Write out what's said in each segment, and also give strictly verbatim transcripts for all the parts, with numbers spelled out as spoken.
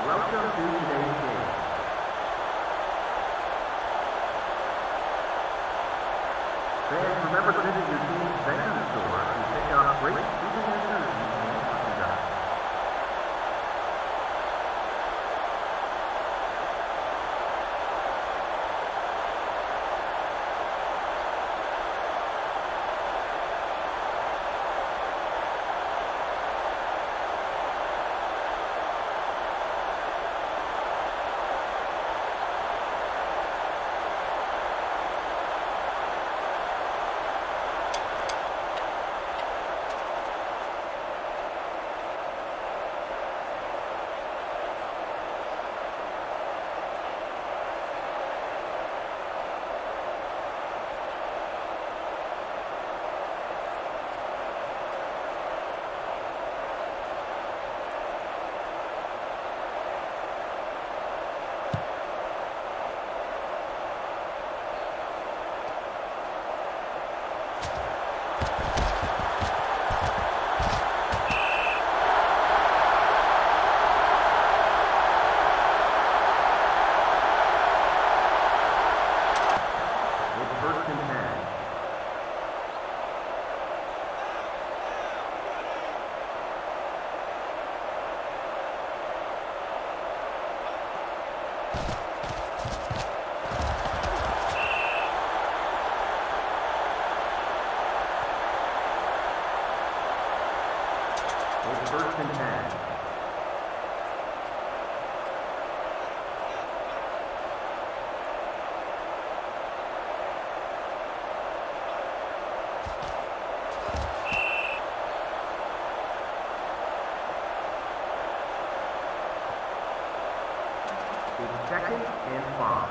Welcome to today's game. Fans, remember to visit your team's vendor store to pick up great souvenir jerseys and merchandise. First and ten. It's second and five.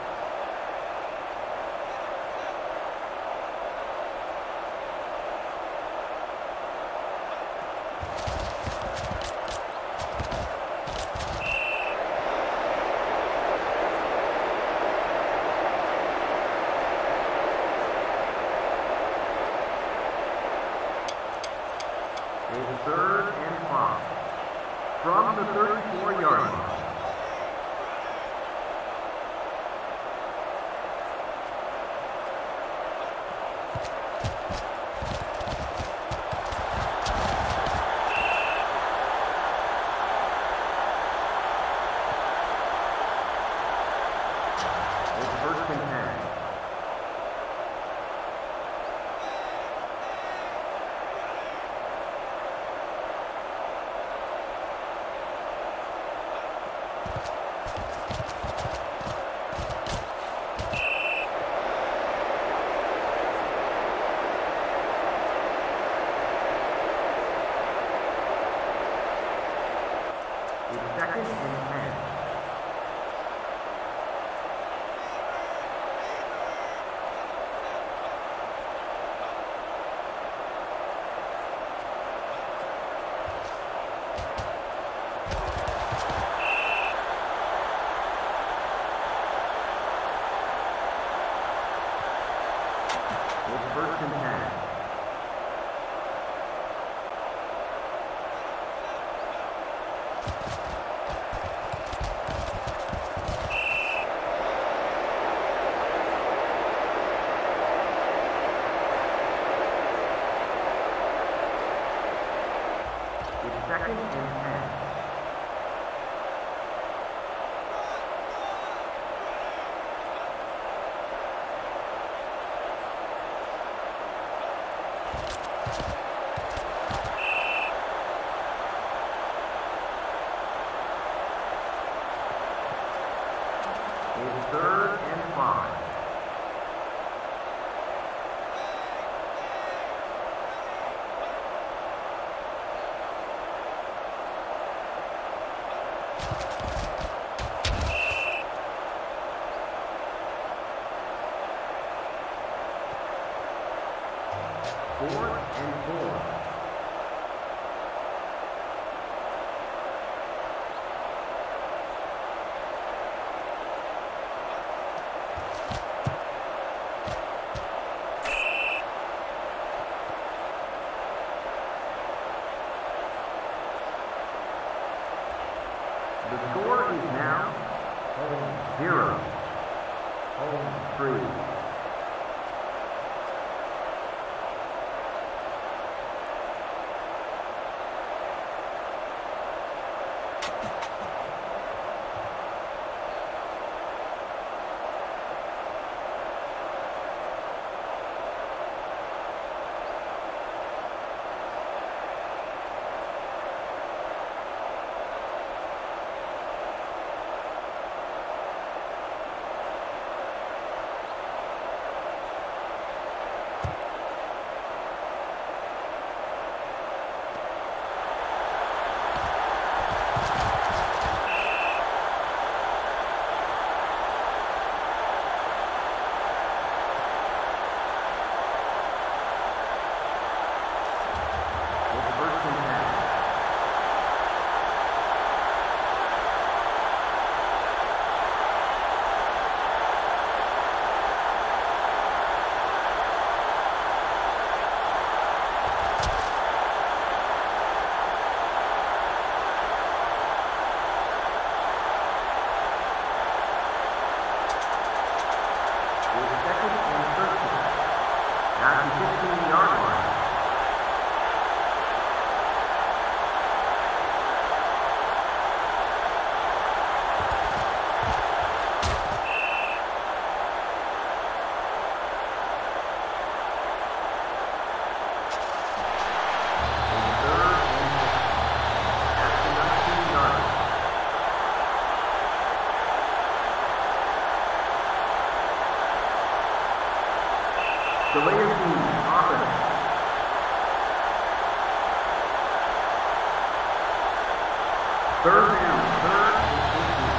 It's third and five. From the thirty-four yard line. It's first and ten. It's second and ten. It's first and ten. It's second and ten. It's third and five. Fourth and four. The score is now home zero, home three. Delay of the offense. Third down, third and fifteen.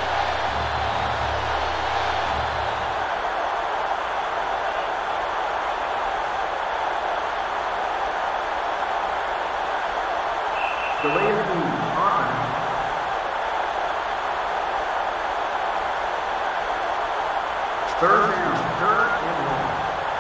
Delay of the offense. Third down, third and one.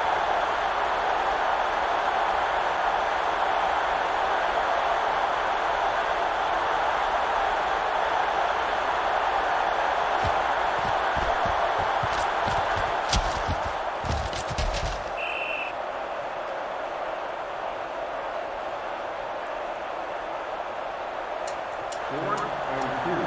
Fourth and two.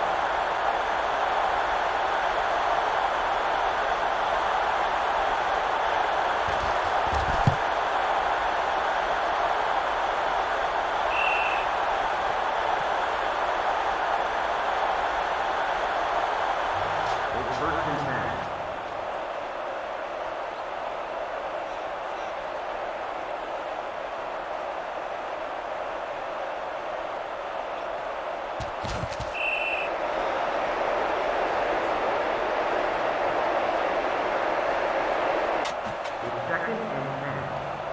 It's first and ten. Second and ten.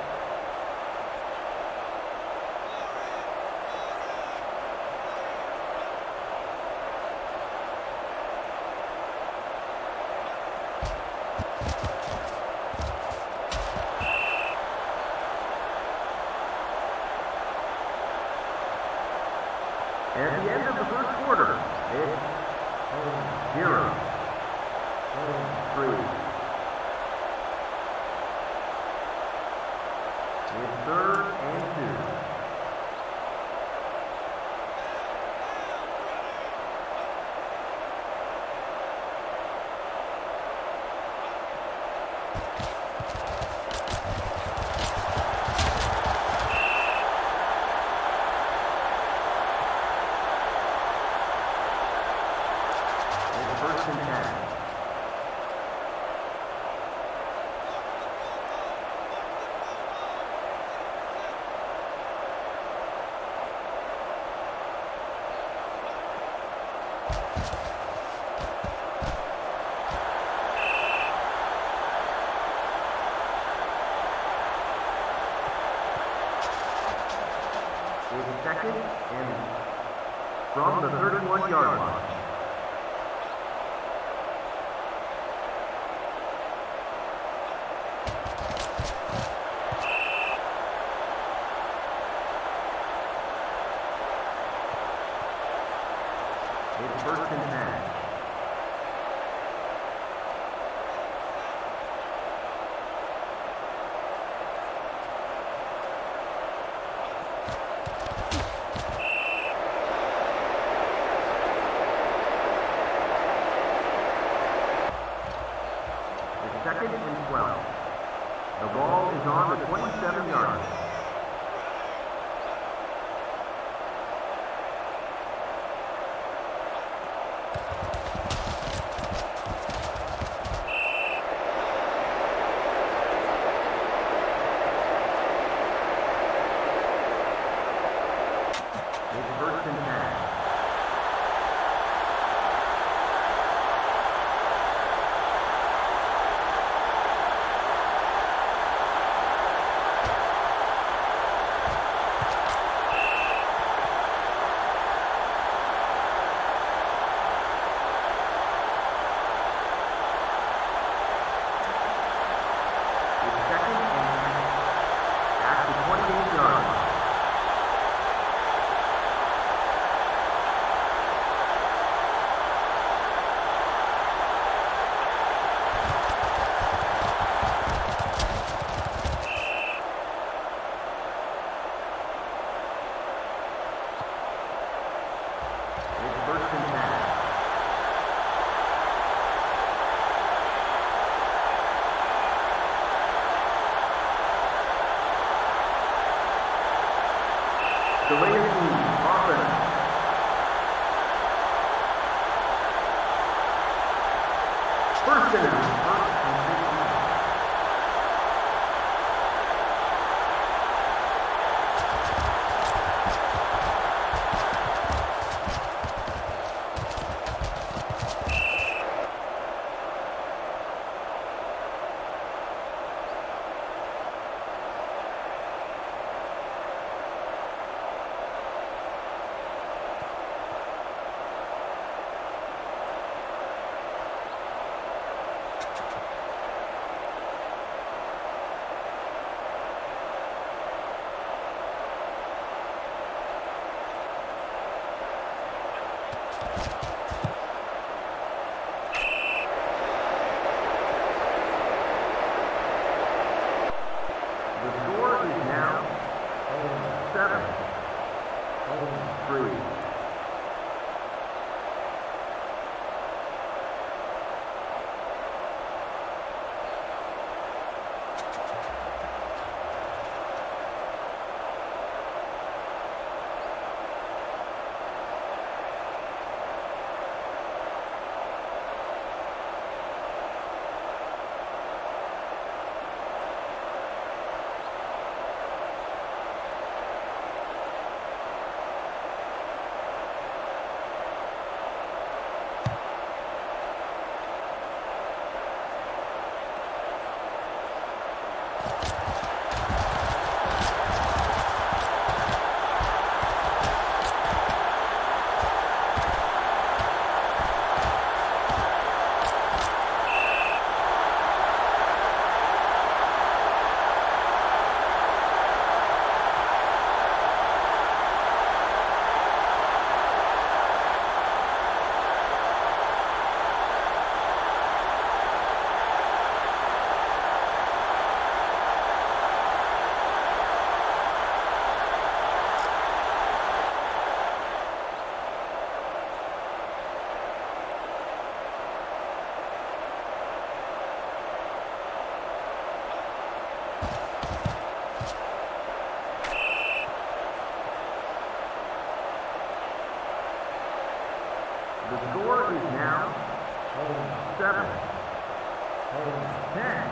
At the end of the first quarter, it's home zero, home three. It's third and two. It's first and ten. It's second and from the thirty-one yard line. It's first and ten. It's second and twelve. The ball is on the twenty-seven yard line. Delayed offense. First down. First and fifteen. The score is now home seven, home ten.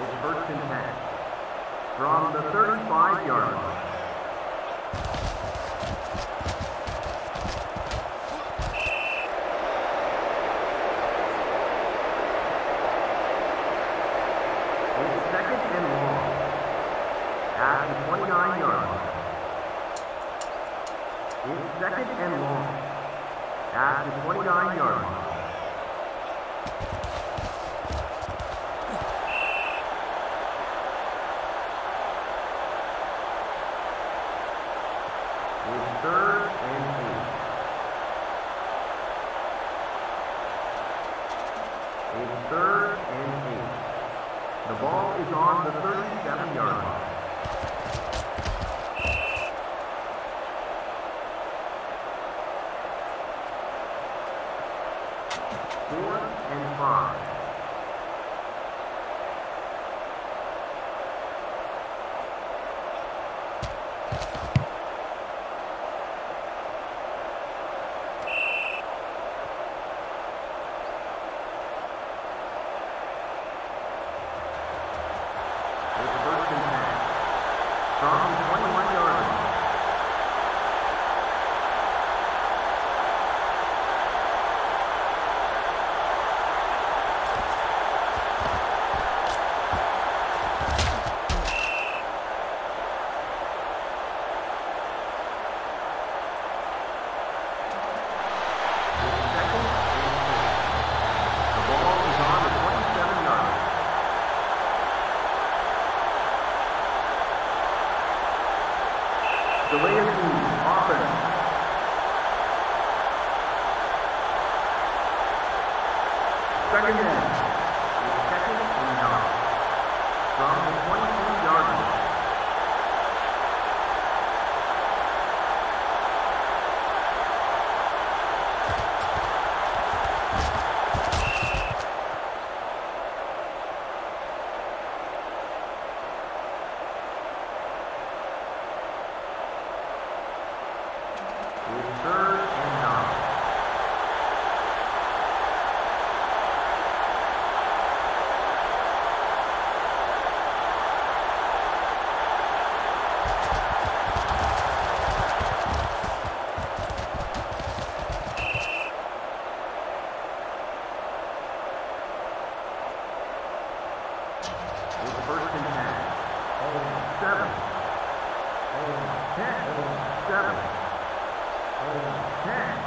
It's first and ten. From the thirty-five yard line. It's second and long. At the twenty-nine yard line. It's second and long. At the twenty-nine yard line. It's third and eight. It's third and eight. The ball is on the thirty-seven yard line. Fourth and five. It's first and ten. From the twenty-one yard line. Delay of game, offense. Second down. It's second and nine. From the twenty-two yard line. It's third and nine. It's first and ten. Oh, seven. Oh, ten. Oh, seven. Oh, ten.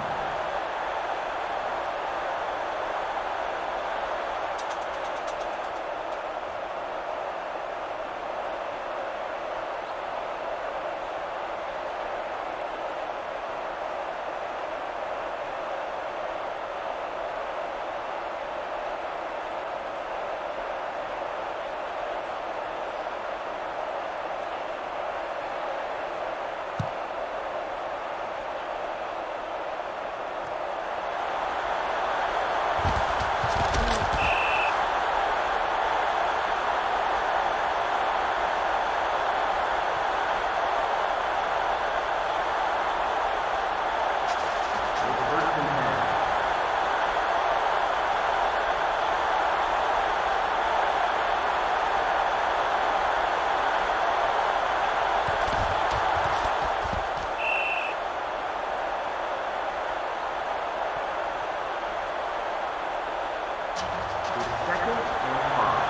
Second and five.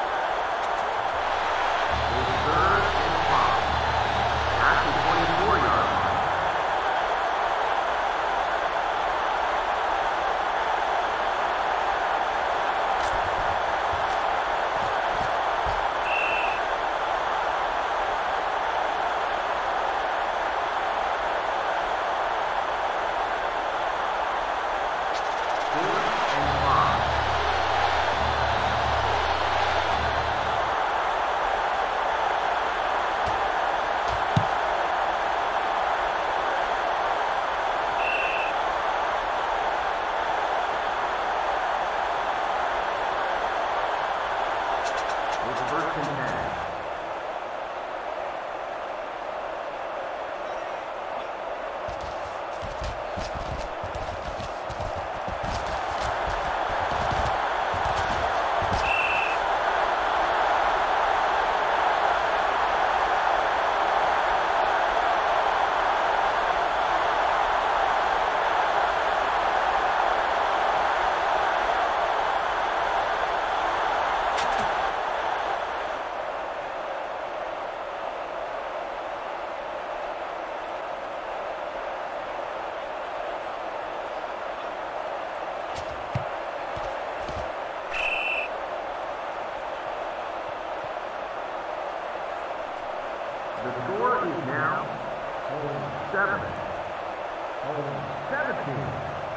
It's third and five. At the twenty-four yard line. The score is now home seven, home seventeen.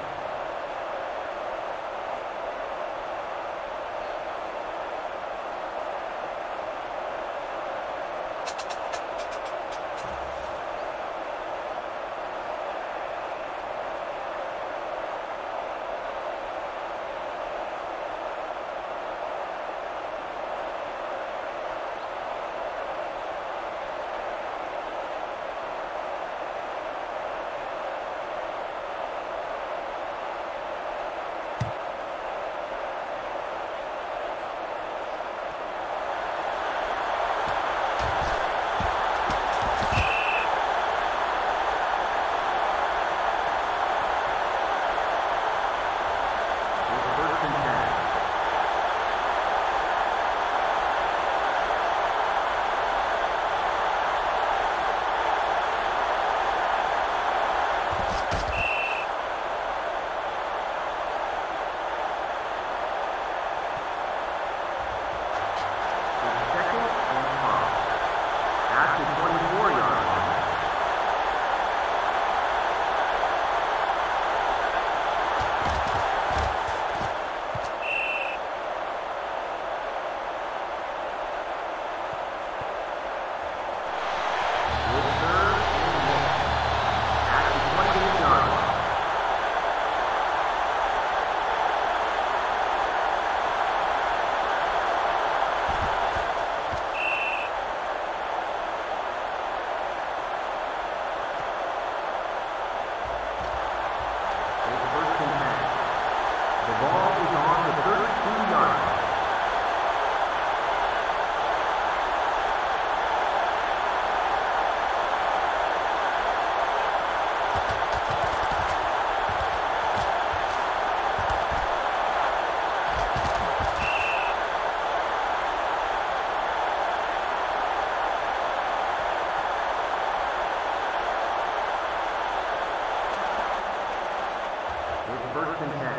First and ten.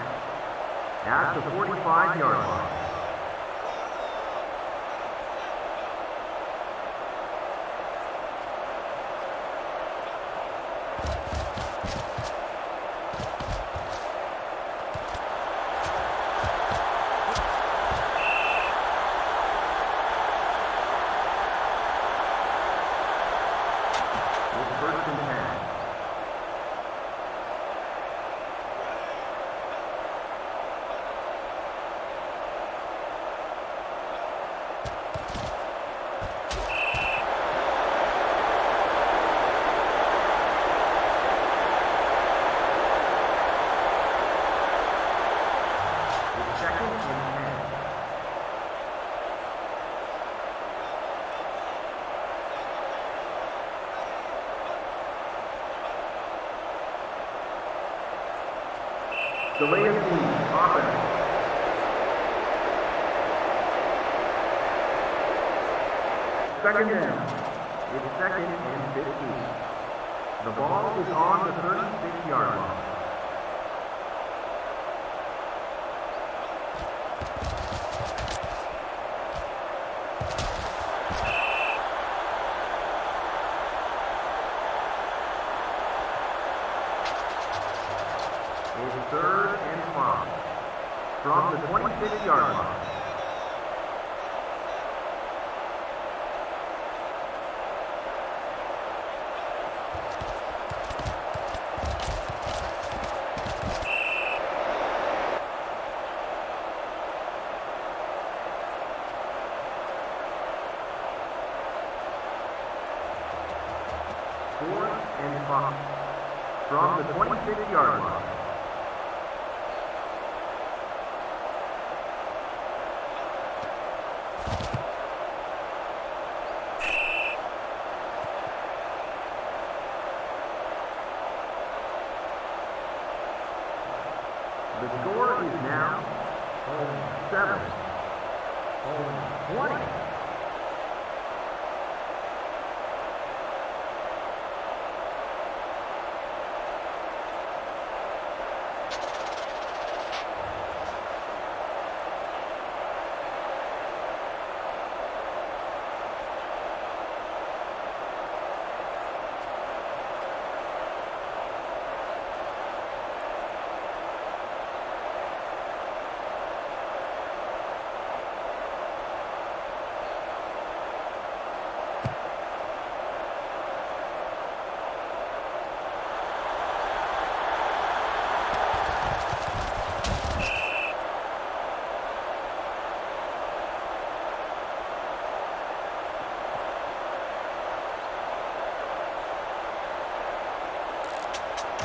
At the forty-five yard line. First and ten. Delay of game, offense. Second down. It's second and fifteen. The ball is on the thirty-six yard line. It's third and five from the twenty-six yard line. Fourth and five from the twenty-six yard line. The score is now home seven, home twenty.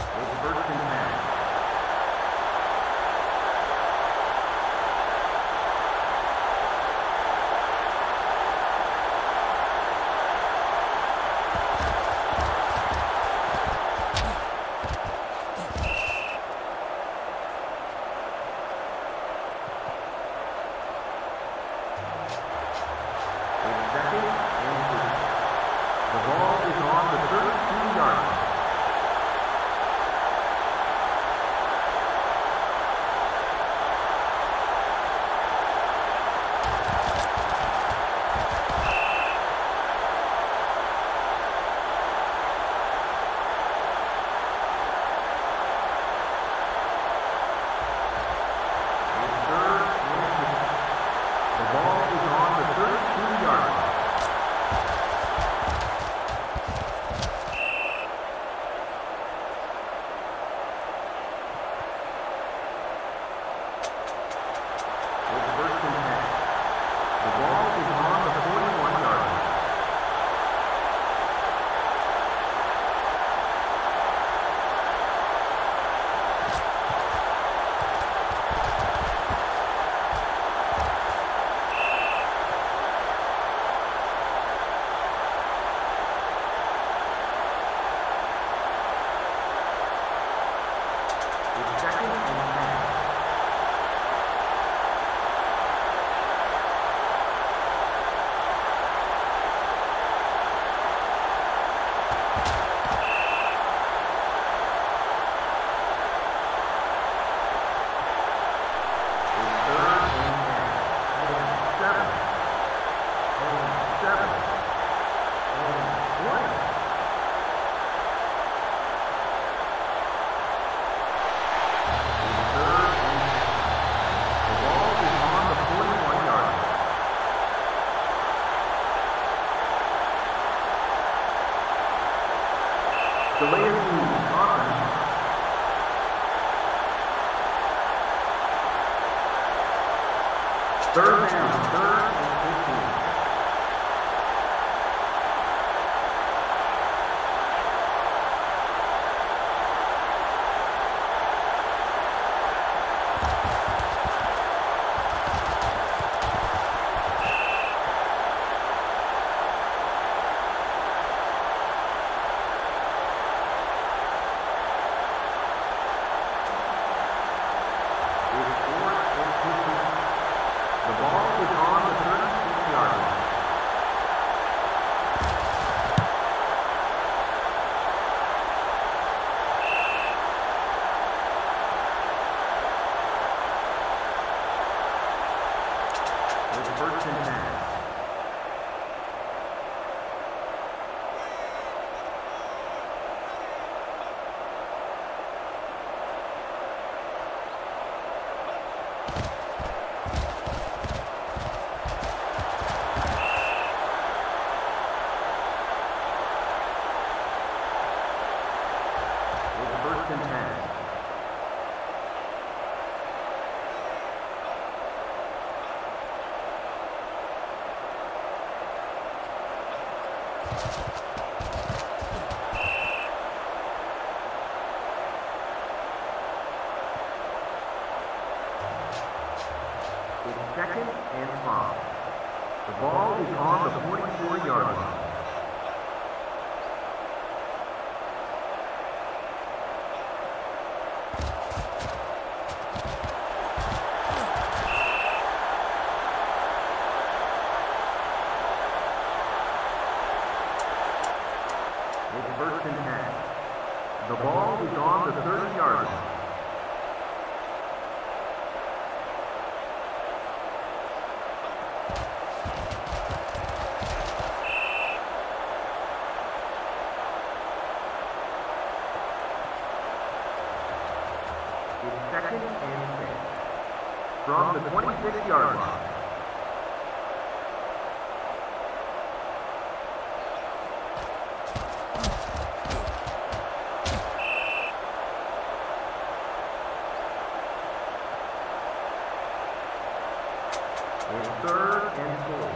It's first and ten. Third down, third and fifteen. First and ten. It's first and ten. It's second and five. The ball is on the forty-four yard line. It's first and ten. The ball is on the thirty yard line. It's second and six. From the twenty-six yard line. It's third and four.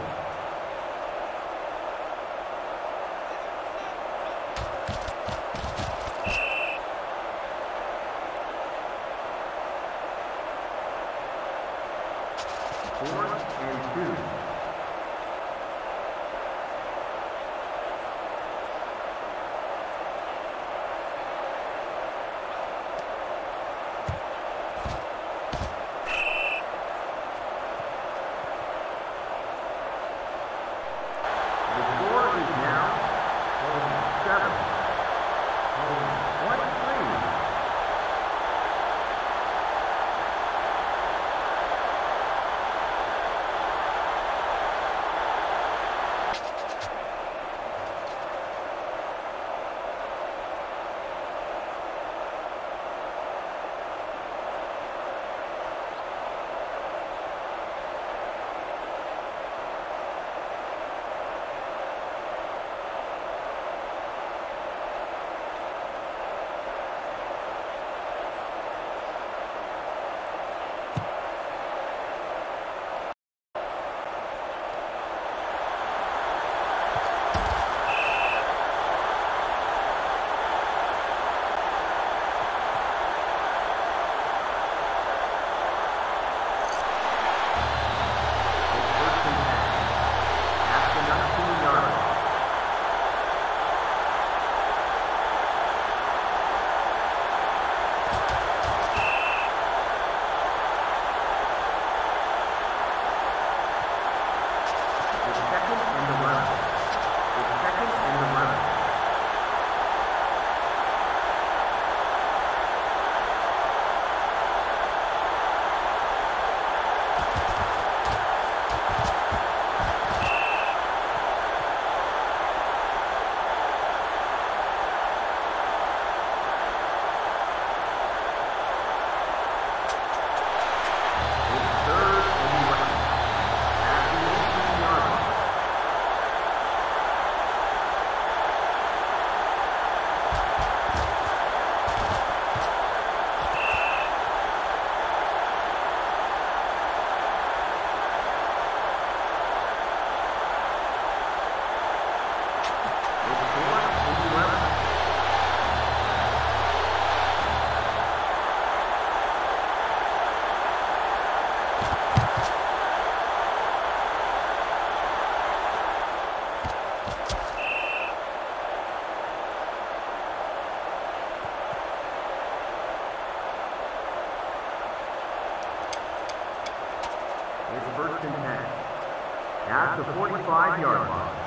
and ten. At the forty-five-yard line.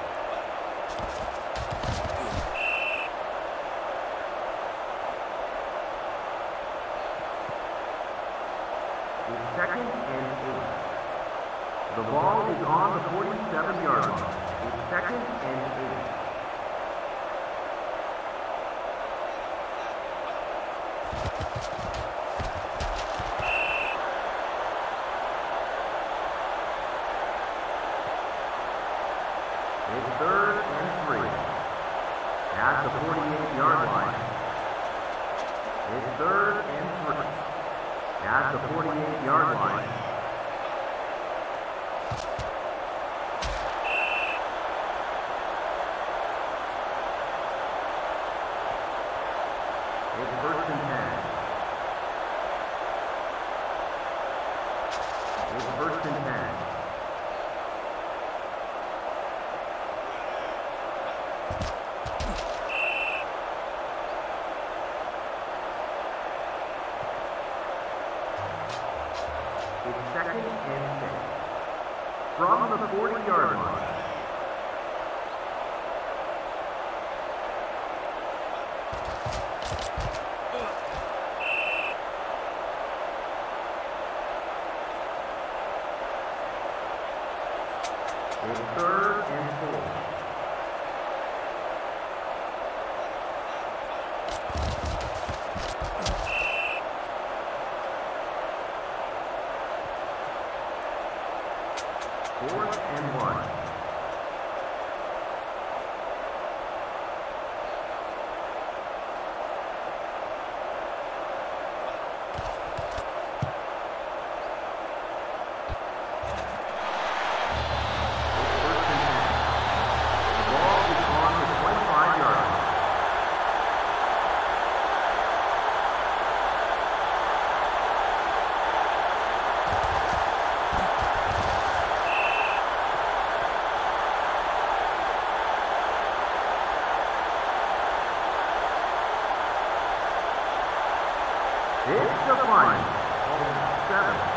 It's second and eight. The ball is on the forty-seven-yard line. It's second and eight. It's third and three. At the forty-eight-yard line. It's third and three. At the forty-eight-yard line. It's first and ten. It's first and ten. It's second and six. From the forty-yard line. It's third and four. Fourth and one. It's the final. Seven.